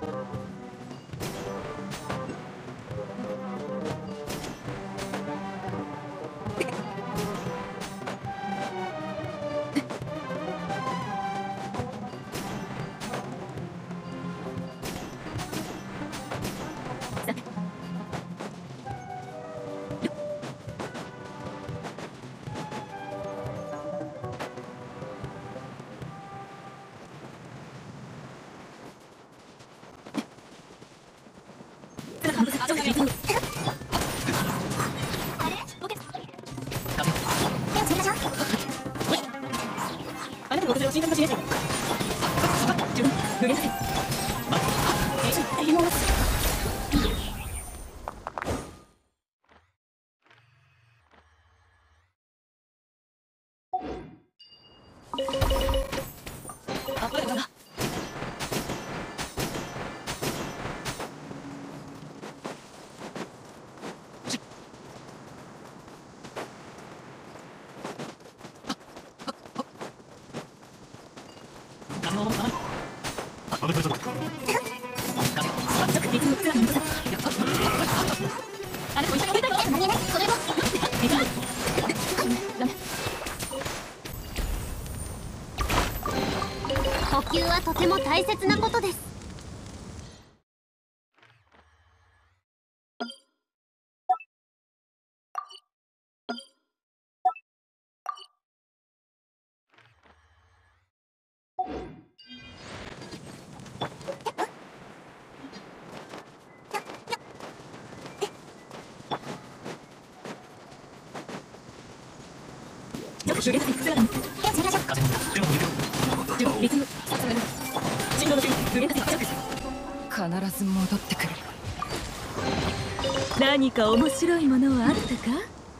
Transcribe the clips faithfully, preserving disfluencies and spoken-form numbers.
あなたの私を診断しないと。自分、無限性。大変です。あ、これだな。 呼吸はとても大切なことです。 必ず戻ってくる。 何か面白いものはあったか？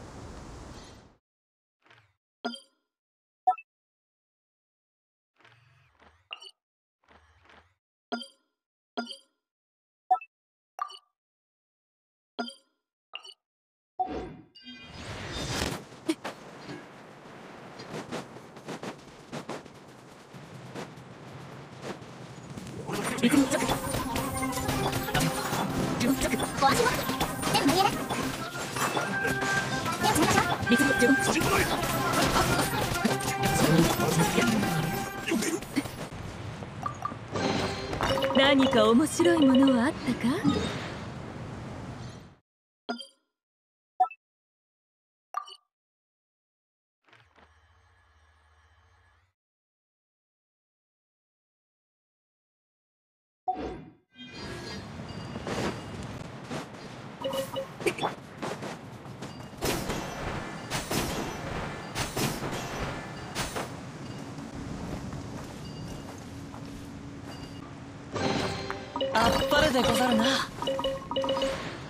ご足元手を投げな。手をつなぎましょう。 何か面白いものはあったか？ あっぱれでござるな。